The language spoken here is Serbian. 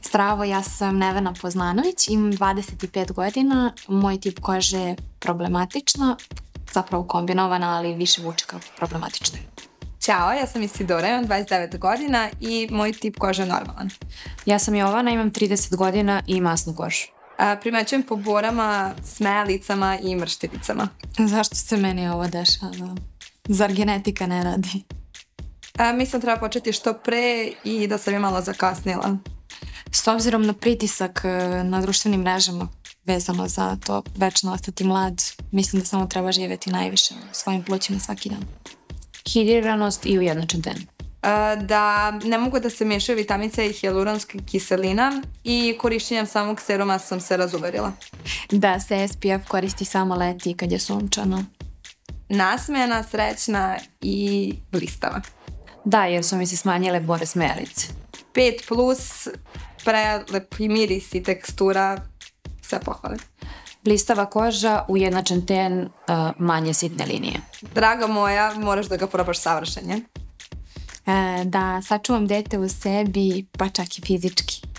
Zdravo, ja sam Nevena Poznanović, imam 25 godina, moj tip kože je problematična, zapravo kombinovana, ali više vuče kao problematična. Ćao, ja sam Isidora, imam 29 godina i moj tip kože je normalan. Ja sam Jovana, imam 30 godina i masnu kožu. Primećujem po borama, smejalicama i mrštilicama. Zašto se meni ovo dešava? Zar genetika ne radi? Mislim treba početi što pre i da sam je malo zakasnila. S obzirom na pritisak na društvenim mrežama vezano za to večno ostati mlad, mislim da samo treba živjeti najviše svojim plućima svaki dan. Hidriranost i ujednačen ten. Da ne mogu da se miješaju vitamin C i hijaluronska kiselina i korišćenjem samog seruma sam se razuverila. Da se SPF koristi samo leti kad je sunčano. Nasmejana, srećna i blistava. Da, jer su mi se smanjile bore smejalice. 5+, prelepi miris i tekstura, sve pohvale. Blistava koža, ujednačen ten, manje sitne linije. Draga moja, moraš da ga probaš savršen je. Da sačuvam dete u sebi, pa čak i fizički.